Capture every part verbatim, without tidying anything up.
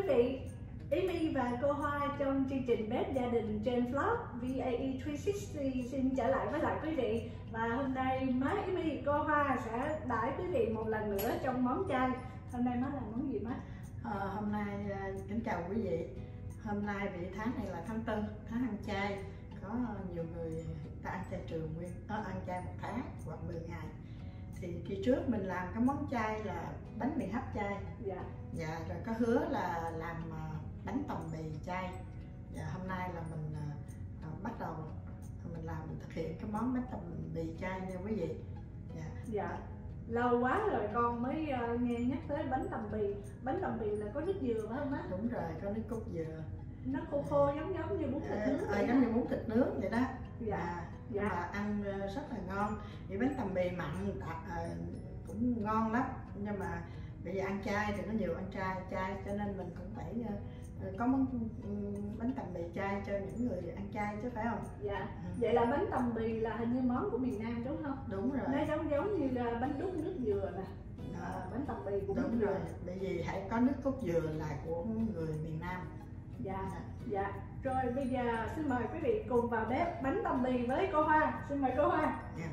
quý vị, Amy và cô Hoa trong chương trình Bếp Gia Đình trên vlog vê a e ba sáu mươi xin trở lại với lại quý vị. Và hôm nay má Amy, cô Hoa sẽ đãi quý vị một lần nữa trong món chay. Hôm nay má làm món gì má? À, hôm nay kính chào quý vị. Hôm nay vì tháng này là tháng tư, tháng ăn chay. Có nhiều người ta ăn chay trường nguyên, có ăn chay một tháng hoặc mười ngày. Thì kỳ trước mình làm cái món chay là bánh mì hấp chay. Dạ. Dạ, rồi có hứa là làm bánh tòng mì chay. Dạ, hôm nay là mình uh, bắt đầu mình làm mình thực hiện cái món bánh tòng mì chay nha quý vị. Dạ. Dạ. Lâu quá rồi con mới uh, nghe nhắc tới bánh tằm mì. Bánh tằm mì là có nước dừa phải không á? Đúng rồi, có nước cốt dừa. Nó khô khô giống giống như bún thịt nướng. À, giống như bún thịt nướng vậy đó. Dạ. À, dạ. Mà ăn rất là ngon. Thì bánh tằm mì mặn à, cũng ngon lắm. Nhưng mà bây giờ ăn chay thì có nhiều ăn chay chay cho nên mình cũng phải uh, có món um, bánh tằm mì chay cho những người ăn chay chứ phải không? Dạ. Ừ. Vậy là bánh tằm mì là hình như món của miền Nam đúng không? Đúng rồi. Nó giống giống như là bánh đúc nước dừa nè. À, bánh tằm mì cũng đúng dừa. Rồi. Bởi vì hãy có nước cốt dừa là của người miền Nam. Dạ. Dạ. Rồi bây giờ xin mời quý vị cùng vào bếp bánh tằm mì với cô Hoa. Xin mời cô Hoa. Dạ.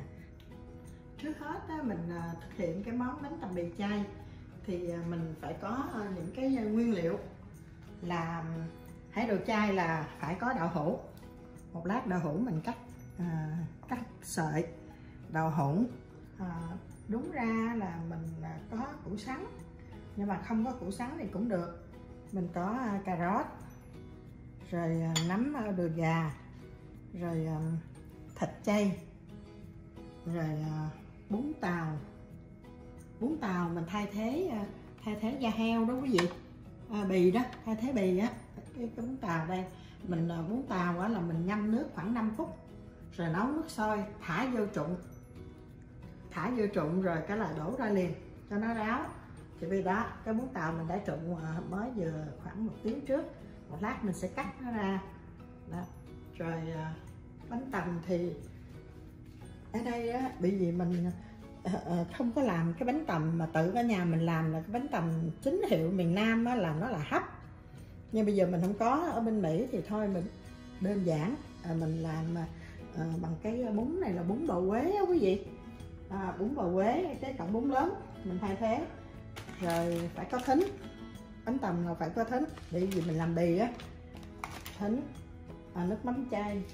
Trước hết á, mình uh, thực hiện cái món bánh tằm mì chay thì uh, mình phải có uh, những cái uh, nguyên liệu là hãy đồ chay là phải có đậu hũ. Một lát đậu hũ mình cắt uh, cắt sợi đậu hũ. Uh, đúng ra là mình uh, có củ sắn, nhưng mà không có củ sắn thì cũng được. Mình có uh, cà rốt, rồi uh, nấm uh, đùi gà, rồi uh, thịt chay, rồi uh, bún tàu. Bún tàu mình thay thế uh, thay thế da heo đó quý vị. À, bì đó, thay thế bì á. Cái, cái bún tàu đây mình uh, bún tàu á là mình ngâm nước khoảng năm phút rồi nấu nước sôi, thả vô trụng thả vô trụng rồi cái là đổ ra liền cho nó ráo. Thì bây đó cái bún tàu mình đã trụng uh, mới vừa khoảng một tiếng trước, một lát mình sẽ cắt nó ra đó. Rồi uh, bánh tằm thì ở đây á, bởi vì mình uh, uh, không có làm cái bánh tằm mà tự ở nhà mình làm là cái bánh tằm chính hiệu miền Nam á, làm nó là hấp. Nhưng bây giờ mình không có ở bên Mỹ thì thôi mình đơn giản à, mình làm uh, bằng cái bún này là bún bò Quế á quý vị. À, bún bò Quế, cái cọng bún lớn mình thay thế. Rồi phải có thính, bánh tằm là phải có thính bởi vì mình làm bì á. Thính, à, nước mắm chay,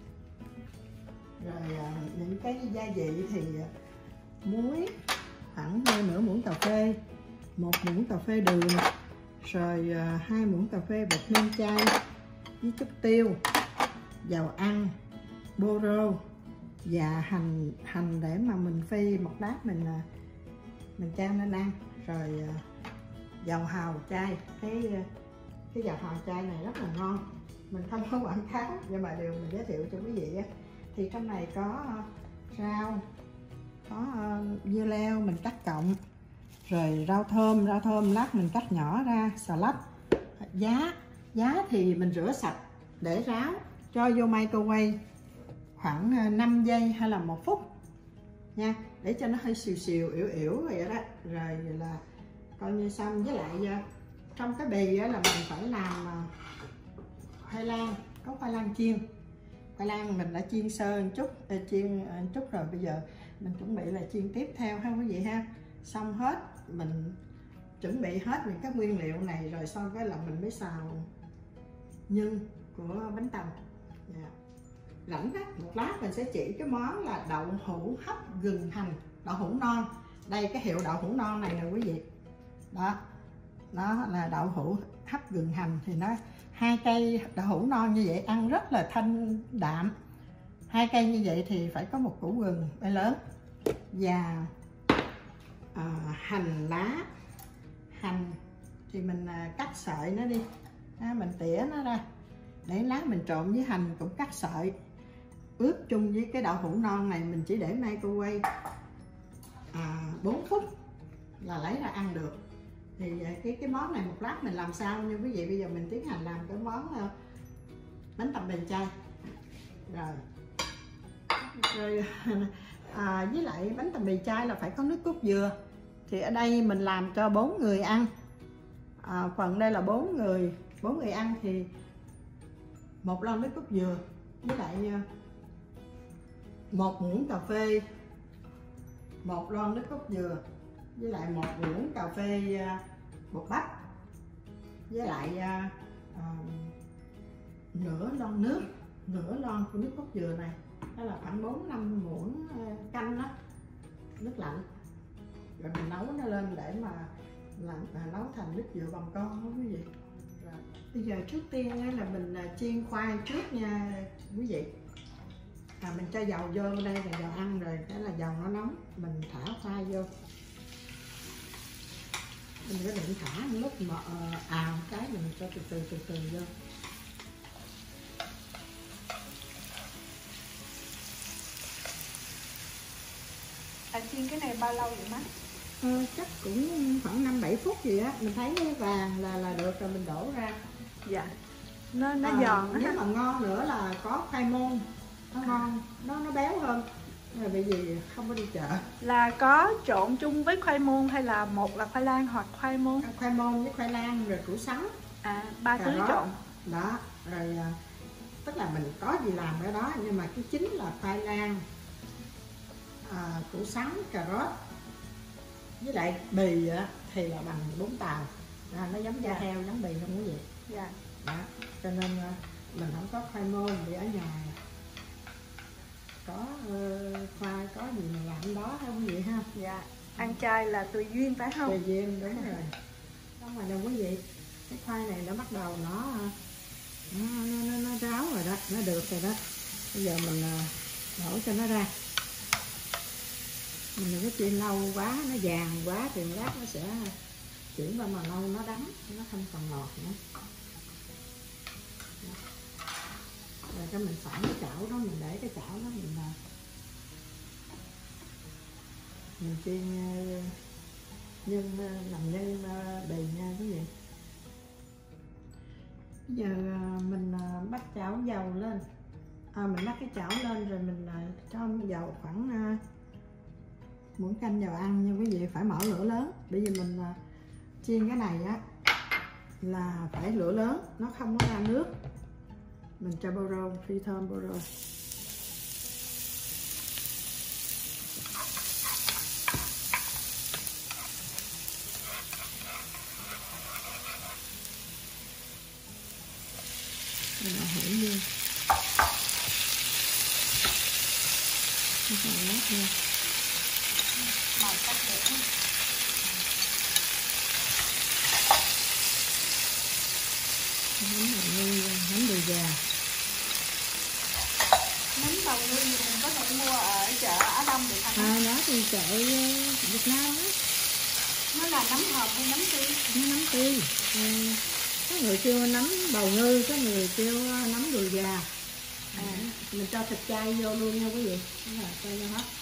rồi à, những cái gia vị thì muối khoảng nửa muỗng cà phê, một muỗng cà phê đường, rồi à, hai muỗng cà phê bột nêm chay với chút tiêu, dầu ăn, bô rô và hành hành để mà mình phi một lát mình mình chan lên ăn. Rồi à, dầu hào chay, cái cái dầu hào chay này rất là ngon, mình không có quảng cáo nhưng mà điều mình giới thiệu cho quý vị á. Thì trong này có rau, có uh, dưa leo mình cắt cọng, rồi rau thơm, rau thơm lát mình cắt nhỏ ra, xà lách, giá, giá thì mình rửa sạch để ráo, cho vô microwave khoảng năm giây hay là một phút nha, để cho nó hơi xìu xìu, yểu yểu vậy đó. Rồi là coi như xong. Với lại uh, trong cái bì là mình phải làm uh, khoai lang, có khoai lang chiên. Khoai lang mình đã chiên sơ một chút, chiên một chút rồi bây giờ mình chuẩn bị là chiên tiếp theo ha quý vị ha. Xong hết, mình chuẩn bị hết những cái nguyên liệu này rồi xong cái là mình mới xào nhân của bánh tằm. Yeah. Rảnh đó, một lát mình sẽ chỉ cái món là đậu hũ hấp gừng hành, đậu hũ non. Đây cái hiệu đậu hũ non này nè quý vị. Đó, nó là đậu hũ hấp gừng hành thì nó hai cây đậu hũ non như vậy ăn rất là thanh đạm. Hai cây như vậy thì phải có một củ gừng bay lớn và à, hành lá. Hành thì mình à, cắt sợi nó đi, à, mình tỉa nó ra để lát mình trộn với hành cũng cắt sợi, ướp chung với cái đậu hũ non này. Mình chỉ để microwave à, bốn phút là lấy ra ăn được. Thì cái cái món này một lát mình làm sao nha quý vị. Bây giờ mình tiến hành làm cái món uh, bánh tằm mì chay rồi. Rồi à, với lại bánh tằm mì chay là phải có nước cốt dừa. Thì ở đây mình làm cho bốn người ăn À, phần đây là bốn người bốn người ăn thì một lon nước cốt dừa với lại một muỗng cà phê, một lon nước cốt dừa với lại một muỗng cà phê bột bắp với lại uh, nửa lon nước nửa lon của nước cốt dừa này, đó là khoảng bốn năm muỗng canh đó, nước lạnh, rồi mình nấu nó lên để mà làm à, nấu thành nước dừa bằm con đó quý vị. Rồi, bây giờ trước tiên là mình chiên khoai trước nha quý vị. À, mình cho dầu vô đây là dầu ăn rồi, cái là dầu nó nóng, mình thả khoai vô. Mình có định thả lúc mà ào cái mình cho từ từ từ từ vô. À, chiên cái này bao lâu vậy má? Ờ, chắc cũng khoảng năm bảy phút gì á, mình thấy cái vàng là là được rồi mình đổ ra. Dạ. Nó nó à, giòn. Nếu mà ngon nữa là có khoai môn, nó ngon, nó nó béo hơn. Rồi bởi vì không có đi chợ. Là có trộn chung với khoai môn hay là một là khoai lang hoặc khoai môn? Khoai môn với khoai lang rồi củ sắn. À, ba thứ trộn. Đó, rồi tức là mình có gì làm cái đó, nhưng mà cái chính là khoai lang, à, củ sắn, cà rốt với lại bì á, thì là bằng bún tàu, à, nó giống da dạ. heo giống bì không quý vị. Dạ. Đó, cho nên mình không có khoai môn vì ở nhà có uh, khoai có gì mình làm đó không quý vị ha. Dạ. Ăn chay là tùy duyên phải không? Tùy duyên, đúng rồi. Không mà đâu quý vị, cái khoai này nó bắt đầu nó nó, nó, nó, nó ráo rồi đó, nó được rồi đó. Bây giờ mình đổ cho nó ra. Mình đừng có chiên lâu quá, nó vàng quá thì lát nó sẽ chuyển qua màu nâu, nó đắng, nó không còn ngọt nữa. Rồi cái mình phản cái chảo đó, mình để cái chảo đó mình mình chiên nhân, làm nhân bì nha quý vị. Bây giờ mình bắt chảo dầu lên, à, mình bắt cái chảo lên rồi mình cho dầu khoảng muỗng canh dầu ăn nha quý vị, phải mở lửa lớn, bởi vì mình chiên cái này á là phải lửa lớn, nó không có ra nước. Mình cho bơ rô, phi thơm bơ rô. Mình hãy luôn. Mình lát nha. Màu sắc đẹp. Nấm bào ngư, nấm đùi gà. Nấm bào ngư thì mình có thể mua ở chợ Á Đông được không? À, đó thì chợ Việt Nam á. Nó là nấm hộp hay nấm tươi? Nó nấm tươi. À, có người kêu nấm bào ngư, có người kêu nấm đùi gà. À, mình cho thịt chay vô luôn nha quý vị. Đó là cho vô hết.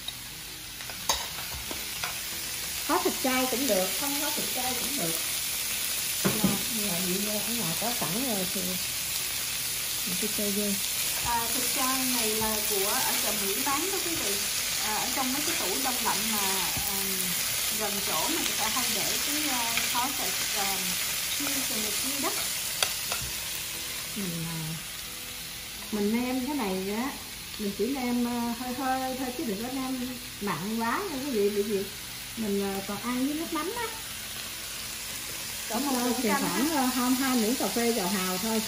Có thịt chay cũng được, không có thịt chay cũng được. Như là bị ở ngoài có sẵn rồi thì mình sẽ chơi vô. À, thịt chay này là của ở chợ Mỹ bán đó quý vị. À, ở trong mấy cái tủ đông lạnh mà um, gần chỗ mà người ta hay để cái uh, khó sợi chiên từ một chiên đất. Mình mình nêm cái này á, mình chỉ nêm hơi hơi thôi chứ đừng có nêm mặn quá nha quý vị, bởi vì mình còn ăn với nước mắm á. Cỡ một Thôi, thì khoảng không hai muỗng cà phê dầu hào thôi,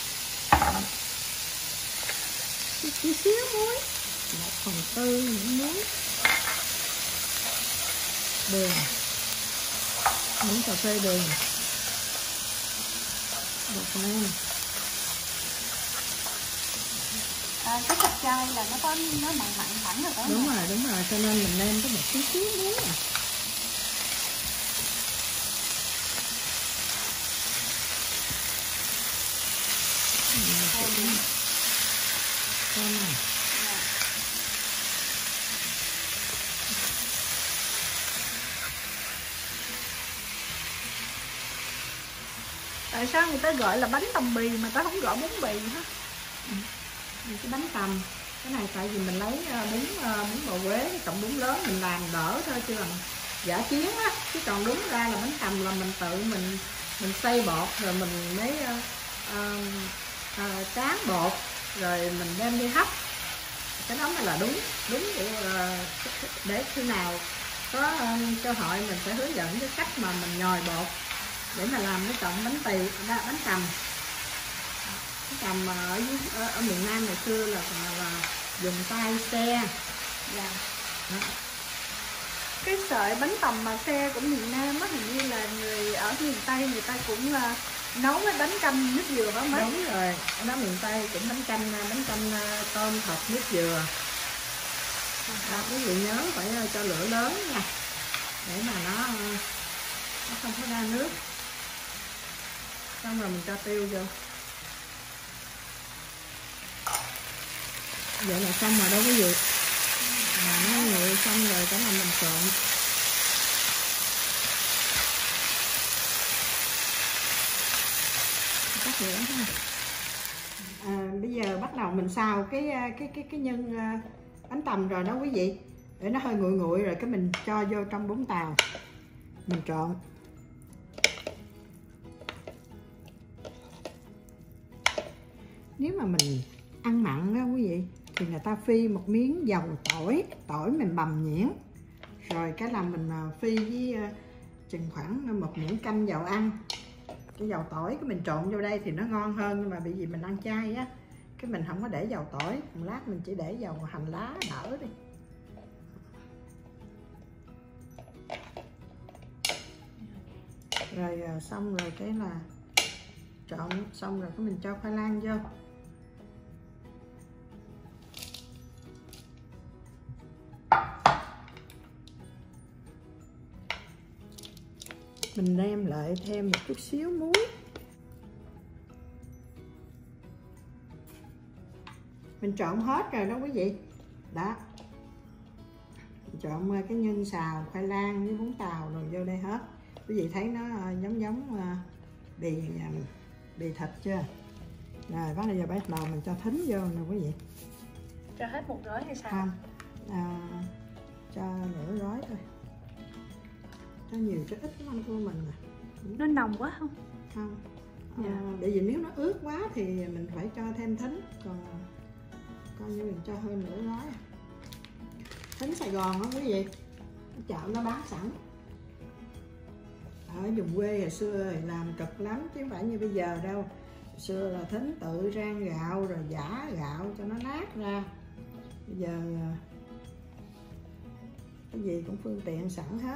chút xíu muối, một phần tư muỗng muối, đường, muỗng cà phê đường, bột nêm. À, cái thịt chay là nó có nó mặn mặn thẳng rồi đó. Đúng rồi, đúng rồi, cho nên mình nêm có một chút xíu muối à. Con này. Tại sao người ta gọi là bánh tằm bì mà ta không gọi bún bì hả? Ừ. Cái bánh tằm, cái này tại vì mình lấy bún bún bò Huế cộng bún lớn mình làm đỡ thôi chứ làm giả chiến á, chứ còn đúng ra là bánh tằm là mình tự mình mình xay bột rồi mình mới uh, uh, uh, tráng bột rồi mình đem đi hấp. Cái đó mới là đúng đúng để, uh, để khi nào có uh, cơ hội mình sẽ hướng dẫn cái cách mà mình nhồi bột để mà làm cái cọng bánh tỳ, bánh cầm. Bánh cầm ở, ở ở miền Nam ngày xưa là, là, là dùng tay xe. Dạ. Đó. Cái sợi bánh tằm mà xe của miền Nam á, hình như là người ở miền Tây người ta cũng uh, nấu với bánh canh nước dừa đó mấy. Đúng rồi, ở đó miền Tây cũng bánh canh bánh canh tôm thịt nước dừa. À, quý vị nhớ phải cho lửa lớn nha, để mà nó nó không có ra nước. Xong rồi mình cho tiêu vô. Vậy là xong rồi đó quý vị. À, nó nguội xong rồi cái là mình trộn. Cắt lửa ha. À, bây giờ bắt đầu mình xào cái cái cái cái nhân bánh tằm rồi đó quý vị. Để nó hơi nguội nguội rồi cái mình cho vô trong bún tàu. Mình trộn. Nếu mà mình ăn mặn đó quý vị thì người ta phi một miếng dầu tỏi, tỏi mình bằm nhuyễn. Rồi cái làm mình phi với chừng khoảng một muỗng canh dầu ăn. Cái dầu tỏi cái mình trộn vô đây thì nó ngon hơn, nhưng mà bởi vì mình ăn chay á, cái mình không có để dầu tỏi, một lát mình chỉ để dầu hành lá đỡ đi. Rồi xong rồi cái là trộn xong rồi cái mình cho khoai lang vô. Mình đem lại thêm một chút xíu muối. Mình trộn hết rồi đó quý vị. Đó. Mình trộn cái nhân xào, khoai lang với bún tàu rồi vô đây hết. Quý vị thấy nó giống giống bì bì thịt chưa? Rồi bắt giờ bắt đầu mình cho thính vô nè quý vị. Cho hết một gói hay sao? Không. À, cho nửa gói thôi. Cho nhiều cho ít ăn của mình nè. Nó nồng quá không? Không. Dạ. À, bởi vì nếu nó ướt quá thì mình phải cho thêm thính, còn coi như mình cho hơn nửa gói. Thính Sài Gòn đó quý vị, chợ nó bán sẵn. Ở vùng quê hồi xưa thì làm cực lắm chứ không phải như bây giờ đâu. Hồi xưa là thính tự rang gạo rồi giã gạo cho nó nát ra. Bây giờ cái gì cũng phương tiện sẵn hết.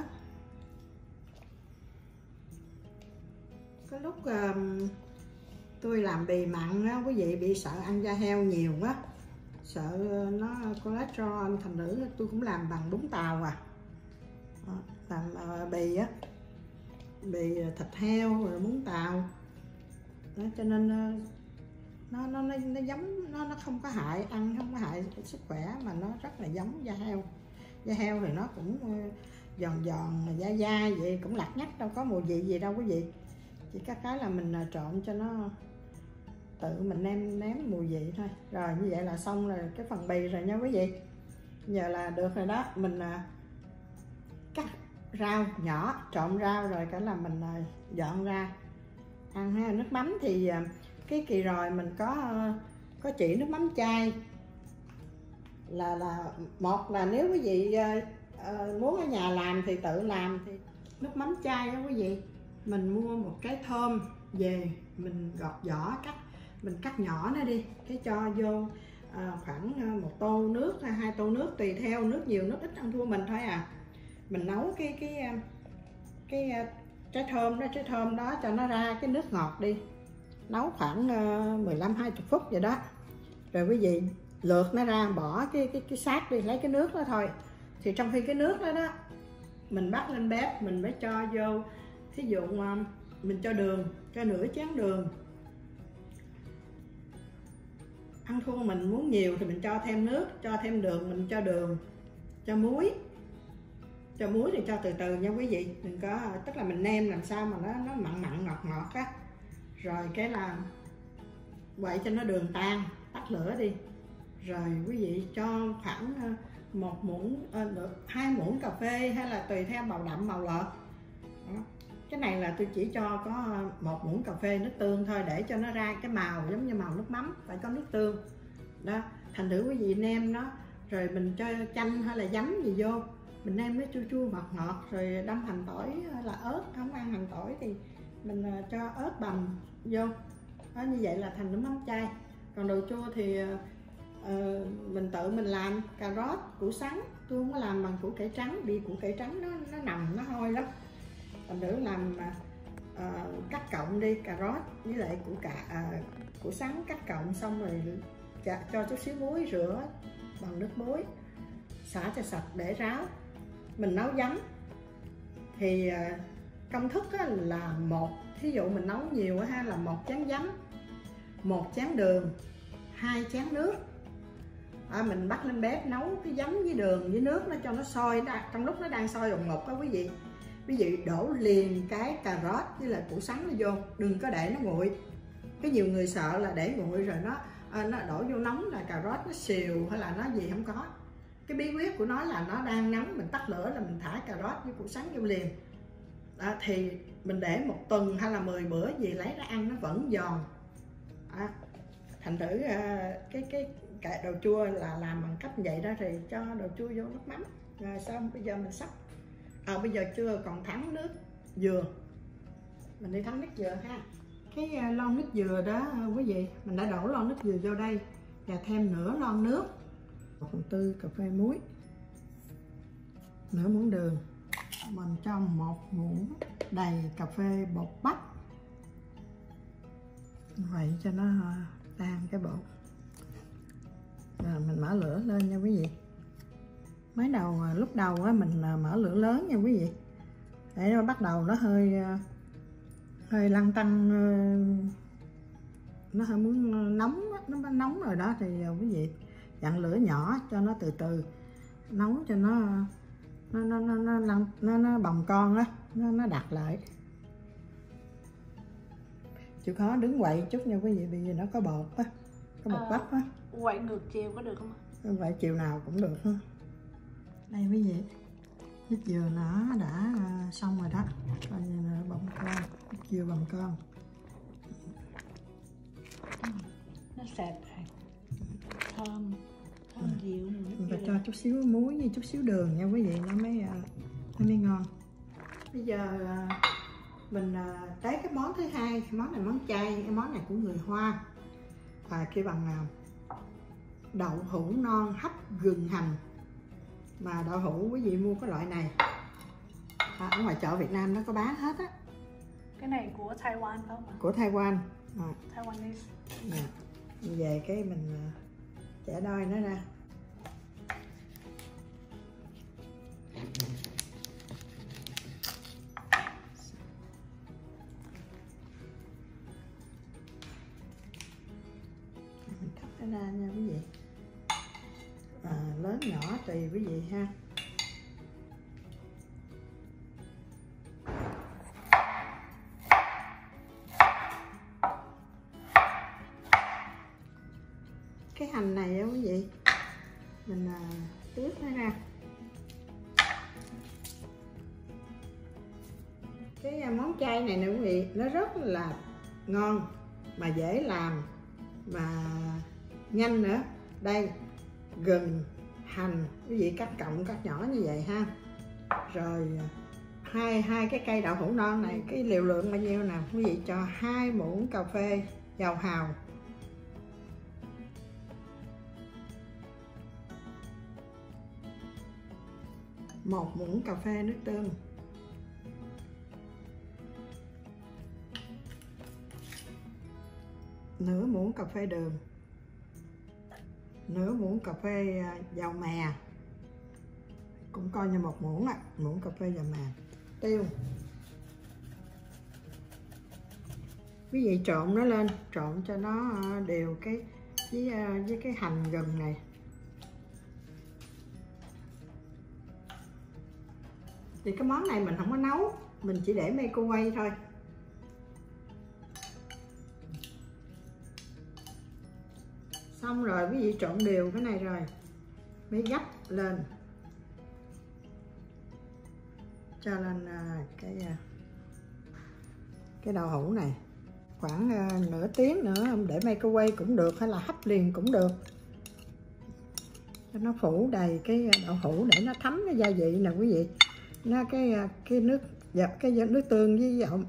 Cái lúc uh, tôi làm bì mặn đó quý vị, bị sợ ăn da heo nhiều quá, sợ nó cholesterol, thành nữ tôi cũng làm bằng bún tàu à. Đó, làm uh, bì á, bì thịt heo rồi bún tàu đó, cho nên uh, nó, nó nó nó giống, nó nó không có hại, ăn không có hại sức khỏe, mà nó rất là giống da heo. Da heo thì nó cũng uh, giòn giòn dai dai vậy, cũng lạt nhắt, đâu có mùi vị gì đâu quý vị. Chỉ có cái là mình trộn cho nó tự mình nêm nếm mùi vị thôi. Rồi như vậy là xong rồi cái phần bì rồi nha quý vị. Giờ là được rồi đó. Mình cắt rau nhỏ, trộn rau rồi cái là mình dọn ra ăn ha. Nước mắm thì cái kỳ rồi mình có có chỉ nước mắm chai, là là một là nếu quý vị uh, muốn ở nhà làm thì tự làm, thì nước mắm chai đó quý vị. Mình mua một trái thơm về, mình gọt vỏ, cắt mình cắt nhỏ nó đi, cái cho vô à, khoảng một tô nước hay hai tô nước tùy theo, nước nhiều nước ít ăn thua mình thôi à. Mình nấu cái cái cái, cái trái thơm đó, trái thơm đó cho nó ra cái nước ngọt đi, nấu khoảng uh, mười lăm hai mươi phút vậy đó. Rồi quý vị lượt nó ra, bỏ cái cái cái xác đi, lấy cái nước đó thôi. Thì trong khi cái nước đó đó mình bắt lên bếp, mình mới cho vô, thí dụ mình cho đường, cho nửa chén đường. Ăn thua mình muốn nhiều thì mình cho thêm nước, cho thêm đường mình cho đường, cho muối. Cho muối thì cho từ từ nha quý vị, đừng có, tức là mình nêm làm sao mà nó nó mặn mặn ngọt ngọt á. Rồi cái là quậy cho nó đường tan, tắt lửa đi. Rồi quý vị cho khoảng một muỗng, hai muỗng cà phê, hay là tùy theo màu đậm màu lợt. Đó. Cái này là tôi chỉ cho có một muỗng cà phê nước tương thôi, để cho nó ra cái màu giống như màu nước mắm, phải có nước tương đó. Thành thử quý vị nêm nó, rồi mình cho chanh hay là giấm gì vô, mình nêm nó chua chua ngọt ngọt, rồi đâm hành tỏi hay là ớt. Không ăn hành tỏi thì mình cho ớt bằm vô đó, như vậy là thành nước mắm chay. Còn đồ chua thì uh, mình tự mình làm. Cà rốt, củ sắn tôi không có làm bằng củ cải trắng, vì củ cải trắng nó nó nằm nó hôi lắm. Thành thử làm uh, cắt cọng đi, cà rốt với lại củ cà uh, củ sắn cắt cọng xong rồi cho chút xíu muối, rửa bằng nước muối, xả cho sạch để ráo. Mình nấu giấm thì uh, công thức là một, thí dụ mình nấu nhiều ha, là một chén giấm, một chén đường, hai chén nước. À, mình bắt lên bếp nấu cái giấm với đường với nước nó cho nó sôi. Trong lúc nó đang sôi ồng ngục đó quý vị, quý vị đổ liền cái cà rốt với lại củ sắn nó vô, đừng có để nó nguội. Cái nhiều người sợ là để nguội rồi nó à, nó đổ vô nóng là cà rốt nó xìu hay là nó gì, không có. Cái bí quyết của nó là nó đang nóng, mình tắt lửa là mình thả cà rốt với củ sắn vô liền. À, thì mình để một tuần hay là mười bữa gì lấy ra ăn nó vẫn giòn. À, thành thử à, cái cái cái đồ chua là làm bằng cách vậy đó. Thì cho đồ chua vô nước mắm rồi xong bây giờ mình sắp. À, bây giờ chưa còn thắng nước dừa, mình đi thắng nước dừa ha. Cái uh, lon nước dừa đó uh, quý vị, mình đã đổ lon nước dừa vô đây và thêm nửa lon nước, một phần tư cà phê muối, nửa muỗng đường, mình cho một muỗng đầy cà phê bột bắp, vậy cho nó uh, tan cái bột. Rồi mình mở lửa lên nha quý vị. Mới đầu lúc đầu á, mình mở lửa lớn nha quý vị, để nó bắt đầu nó hơi hơi lăn tăn, nó hơi muốn nóng, nó nóng rồi đó thì quý vị dặn lửa nhỏ cho nó từ từ nấu, cho nó nó nó nó nó nó, nó, nó bồng con á, nó nó đặt lại. Chịu khó đứng quậy chút nha quý vị, bởi vì nó có bột á, có bột à, bắp á. Quậy ngược chiều có được không? Vậy chiều nào cũng được ha. Đây quý vị, nước dừa nó đã xong rồi đó, coi như là bồng con, nước dừa bồng con. Nó sệt rồi, thơm, thơm ừ. dịu. Mình phải cho chút xíu muối với chút xíu đường nha quý vị, nó mới nó mới ngon. Bây giờ mình tới cái món thứ hai, món này món chay, cái món này của người Hoa, và kêu bằng đậu hũ non hấp gừng hành. Mà đậu hũ quý vị mua cái loại này à, ở ngoài chợ Việt Nam nó có bán hết á. Cái này của Taiwan phải không ạ? Của Taiwan. À. Taiwanese. Nè, về cái mình chẻ đôi nó ra. Mình cắt nó ra nha quý vị. À, lớn nhỏ tùy quý vị ha. Cái hành này á quý vị, mình à, tước nó ra. Cái món chay này nè quý vị, nó rất là ngon mà dễ làm mà nhanh nữa. Đây, gừng, hành, quý vị cắt cọng cắt nhỏ như vậy ha. Rồi hai hai cái cây đậu hũ non này, cái liều lượng bao nhiêu nào quý vị, cho hai muỗng cà phê dầu hào, một muỗng cà phê nước tương, nửa muỗng cà phê đường, nửa muỗng cà phê dầu mè, cũng coi như một muỗng ạ, muỗng cà phê dầu mè, tiêu. Quý vị trộn nó lên, trộn cho nó đều cái với với cái hành gừng này. Thì cái món này mình không có nấu, mình chỉ để microwave thôi. Xong rồi quý vị trộn đều cái này rồi mới gấp lên, cho lên cái cái đậu hũ này khoảng uh, nửa tiếng nữa để microwave cũng được, hay là hấp liền cũng được, cho nó phủ đầy cái đậu hũ để nó thấm cái gia vị nè quý vị. Nó cái cái nước cái nước tương với dầu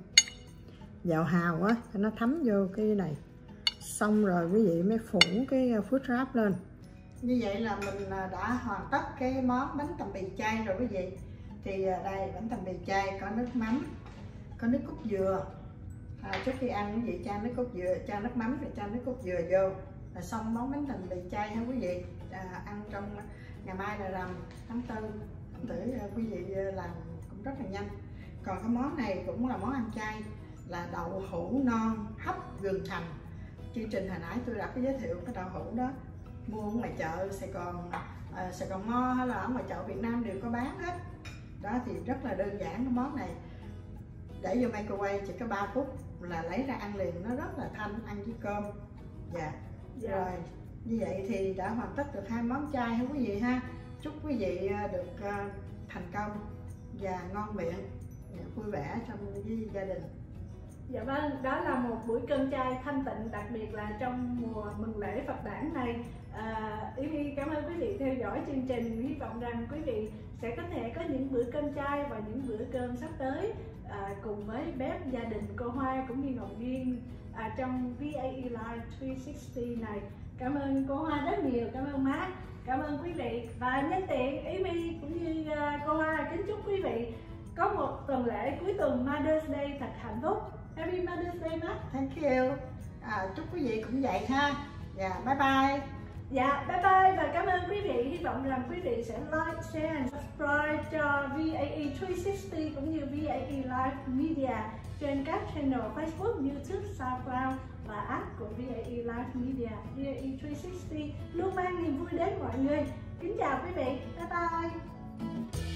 dầu hào á, cho nó thấm vô cái này. Xong rồi quý vị mới phủ cái food wrap lên. Như vậy là mình đã hoàn tất cái món bánh tằm bì chay rồi quý vị. Thì đây, bánh tằm bì chay có nước mắm, có nước cốt dừa. À, trước khi ăn quý vị cho nước cốt dừa, cho nước mắm rồi cho nước cốt dừa vô là xong món bánh tằm bì chay ha quý vị. À, ăn trong ngày mai là rằm tháng tư, thử quý vị làm cũng rất là nhanh. Còn cái món này cũng là món ăn chay, là đậu hũ non hấp gừng hành. Chương trình hồi nãy tôi đã có giới thiệu cái đậu hũ đó, mua ở ngoài chợ Sài Gòn, à, Sài Gòn Mo hay là ở ngoài chợ Việt Nam đều có bán hết. Đó thì rất là đơn giản, cái món này để vô microwave chỉ có ba phút là lấy ra ăn liền, nó rất là thanh, ăn với cơm. Dạ. Dạ. Rồi như vậy thì đã hoàn tất được hai món chay ha quý vị ha. Chúc quý vị được uh, thành công và ngon miệng, vui vẻ trong với gia đình. Dạ vâng, đó là một buổi cơm chay thanh tịnh, đặc biệt là trong mùa mừng lễ Phật đản này. À, Yến Nhi cảm ơn quý vị theo dõi chương trình, hy vọng rằng quý vị sẽ có thể có những bữa cơm chay và những bữa cơm sắp tới à, cùng với bếp gia đình cô Hoa cũng như Ngọc Duyên à, trong vê a e Live ba trăm sáu mươi này. Cảm ơn cô Hoa rất nhiều, cảm ơn má, cảm ơn quý vị. Và nhân tiện Yến Nhi cũng như uh, cô Hoa kính chúc quý vị có một tuần lễ cuối tuần Mother's Day thật hạnh phúc. Happy Mother's Day má. Thank you. À, chúc quý vị cũng vậy ha. Dạ, yeah, bye bye. Dạ, bye bye và cảm ơn quý vị. Hy vọng rằng quý vị sẽ like, share and subscribe cho vê a e ba trăm sáu mươi cũng như vê a e Live Media trên các channel Facebook, YouTube, SoundCloud và app của vê a e Live Media. vê a e ba trăm sáu mươi luôn mang niềm vui đến mọi người. Kính chào quý vị. Bye bye.